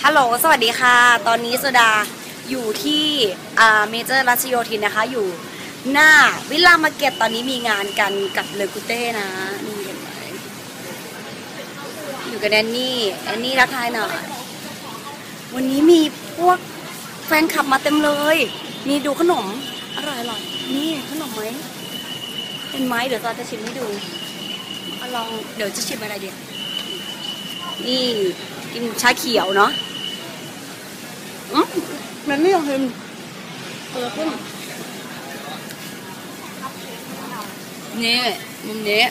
ฮัลโหลสวัสดีค่ะ ตอนนี้โซดาอยู่ที่เมเจอร์รัชโยธินนะคะ อยู่หน้าวิลล่ามาร์เก็ตตอนนี้มีงานกันกับเลอกูเต้นะนี่เห็นไหมอยู่กับแอนนี่ทักทายหน่อยวันนี้มีพวกแฟนคลับมาเต็มเลยนี่ดูขนมอร่อยนี่ขนมไหมเป็นไหมเดี๋ยวเราจะชิมให้ดูลองเดี๋ยวจะชิมอะไรเดียวนี่กินชาเขียวเนาะมันไม่ยอมเห็นขึ้นนี่มุมนี้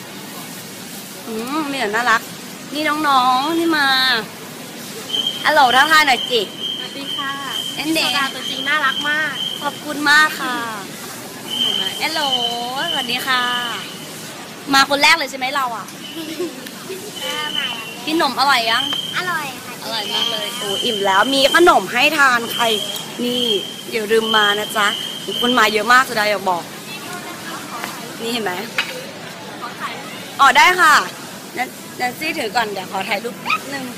มีแต่น่ารักนี่น้องๆนี่มาฮัลโหลทักทายหน่อยจิสวัสดีค่ะเอ็นเดย์ตัวจริงน่ารักมากขอบคุณมากค่ะฮัลโหลสวัสดีค่ะมาคนแรกเลยใช่ไหมเราอ่ะกินขนมอร่อยยังอร่อยค่ะอร่อยมากเลยโอ้อิ่มแล้วมีขนมให้ทานใครนี่อย่าลืมมานะจ๊ะคนมาเยอะมากสุดาอยากบอกนี่เห็นไหมอ๋อได้ค่ะแนนซี่ถือก่อนเดี๋ยวขอถ่ายรูปนิดนึง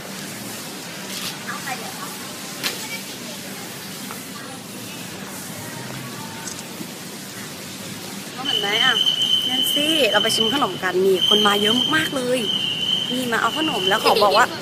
เห็นไหมอ่ะแนนซี่เราไปชิมขนมกันนี่คนมาเยอะมากๆเลยนี่มาเอาขนมแล้วขอบอกว่า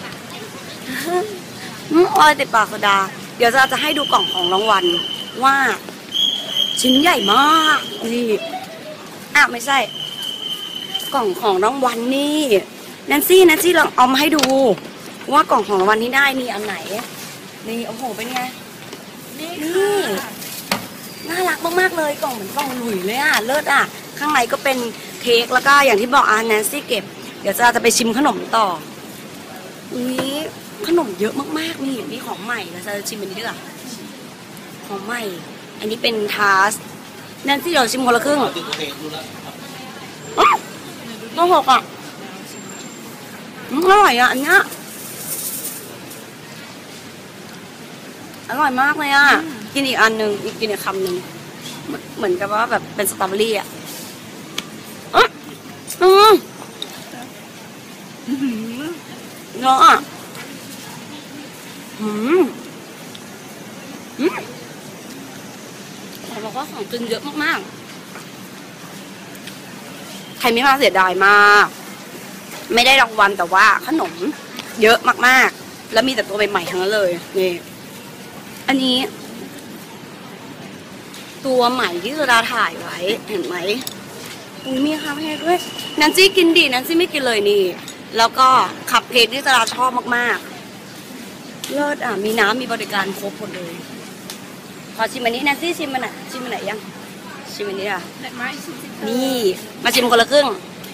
อร่อยติดปากโซดาเดี๋ยวจะให้ดูกล่องของรางวัลว่าชิ้นใหญ่มากนี่ไม่ใช่กล่องของรางวัลนี่แนนซี่ลองเอามาให้ดูว่ากล่องของรางวัลที่ได้นี่อันไหนนี่โอ้โหเป็นไงนี่น่ารักมากๆเลยกล่องเหมือนกล่องหลุยเลยเลิศข้างในก็เป็นเค้กแล้วก็อย่างที่บอกแนนซี่เก็บเดี๋ยวจะไปชิมขนมต่อนี้ขนมเยอะมากๆนี่มีของใหม่เราจะชิมอันนี้ด้วยของใหม่อันนี้เป็นทาสแนนซี่เราชิมคนละครึ่งก็หกอร่อยอันเนี้ยอร่อยมากเลยกินอีกอันหนึ่งกินอีกคำหนึ่งเหมือนกับว่าแบบเป็นสตรอเบอรี่เนาะแต่บอกว่าของกินเยอะมากๆใครไม่มาเสียดายมากไม่ได้รางวัลแต่ว่าขนมเยอะมากๆแล้วมีแต่ตัวใหม่ๆทั้งนั้นเลยนี่อันนี้ตัวใหม่ที่โซดาถ่ายไว้เห็นไหมมีคาเฟ่ด้วยแนนซี่กินดีแนนซี่ไม่กินเลยนี่แล้วก็ขับเพจที่โซดาชอบมากๆเลิศมีน้ำมีบริการครบหมดเลยขอชิมอันนี้แนนซี่ชิมมันชิมมันไหนยังชิมอันนี้นี่มาชิมคนละครึ่ง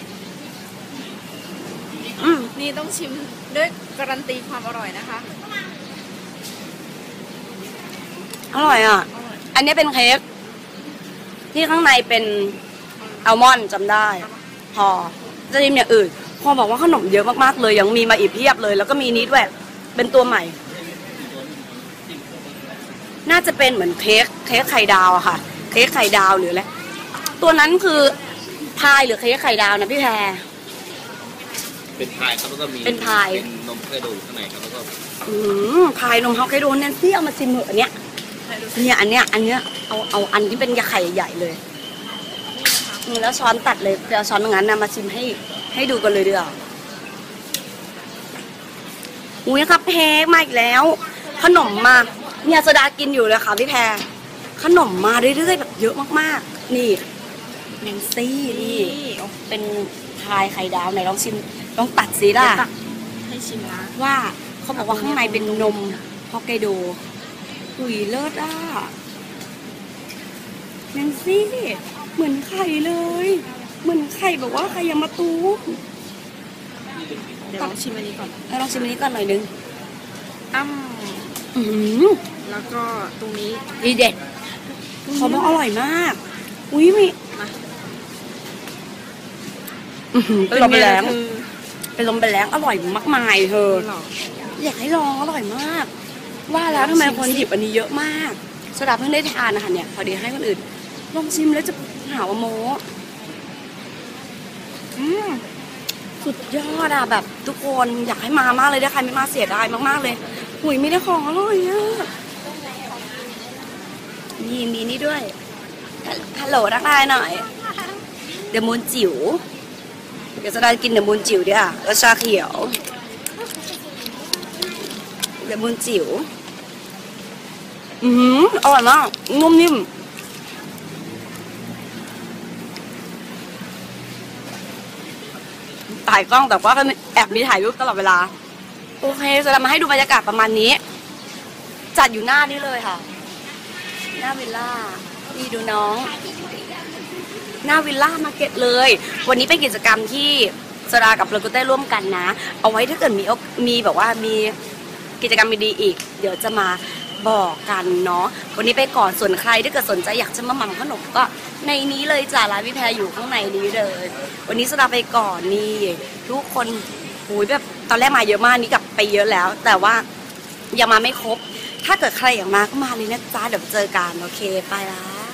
นี่ต้องชิมด้วยการันตีความอร่อยนะคะอร่อยอันนี้เป็นเค้กที่ข้างในเป็นอัลมอนด์จำได้พอจะชิมอย่างอื่นพอบอกว่าขนมเยอะมากๆเลยยังมีมาอีกเพียบเลยแล้วก็มีนี้ด้วยเป็นตัวใหม่น่าจะเป็นเหมือนเค้กไข่ดาวค่ะเค้กไข่ดาวหรืออะไรตัวนั้นคือพายหรือเค้กไข่ดาวนะพี่แพรเป็นพายครับแล้วก็มีเป็นพายเป็นนมไข่ดูข้างในครับแล้วก็พายนมฮอกไกโดแนนซี่เอามาชิมเหอะอันเนี้ยอันเนี้ยเอาอันที่เป็นไข่ใหญ่เลยแล้วช้อนตัดเลยเอาช้อนงั้นนะมาชิมให้ดูกันเลยดีกว่าอุ้ยครับเพกมาอีกแล้วขนมมาเนี่ยโซดากินอยู่เลยค่ะพี่แพรขนมมาเรื่อยๆแบบเยอะมากๆนี่แนนซี่นี่เป็นพายไข่ดาวไหนลองชิมลองตัดสิล่ะให้ชิมนะว่าเขาบอกว่าข้างในเป็นนมฮอกไกโดอุ้ยเลิศแนนซี่เหมือนไข่เลยเหมือนไข่แบบว่าไข่ยามาตูเดี๋ยวลองชิมอันนี้ก่อนลองชิมอันนี้ก่อนหน่อยนึงแล้วก็ตรงนี้ดีเด็ดเขาบอกอร่อยมากอุ้ยมีเป็นลมไปแล้วอร่อยมากมายเธออยากให้ลองอร่อยมากว่าแล้วทำไมคนหยิบอันนี้เยอะมากโซดาเพิ่งได้ทานนะคะเนี่ยพอดีให้คนอื่นลองชิมแล้วจะหาว่าโม้สุดยอดแบบทุกคนอยากให้มามากเลยได้ใครไม่มาเสียดายมากๆเลยหุยมีแต่ของอร่อยอ่ะมีนี่ด้วยฮัลโหลทักทายหน่อยเดอะมูนจิ๋วเดี๋ยวจะได้กินเดอะมูนจิ๋วดิอ่ะแล้วชาเขียวเดอะมูนจิ๋วอร่อยมากนุ่มนิ่มถ่ายกล้องแต่ว่าก็แอบมีถ่ายรูปตลอดเวลาโอเคจะมาให้ดูบรรยากาศประมาณนี้จัดอยู่หน้านี้เลยค่ะหน้าวิลล่านี่ดูน้องหน้าวิลล่ามาร์เก็ตเลยวันนี้เป็นกิจกรรมที่สรากับโลโกเต้ร่วมกันนะเอาไว้ถ้าเกิดมีแบบว่ามีกิจกรรมดีๆอีกเดี๋ยวจะมาบอกกันเนาะวันนี้ไปก่อนส่วนใครถ้าเกิดสนใจอยากจะมาหม่ำขนมก็ในนี้เลยจ้ะร้านพี่แพรอยู่ข้างในนี้เลยวันนี้สราไปก่อนนี่ทุกคนหูยแบบตอนแรกมาเยอะมากนี่กลับไปเยอะแล้วแต่ว่ายังมาไม่ครบถ้าเกิดใครอยากมาก็มาเลยนะจ๊ะเดี๋ยวเจอกันโอเคไปละ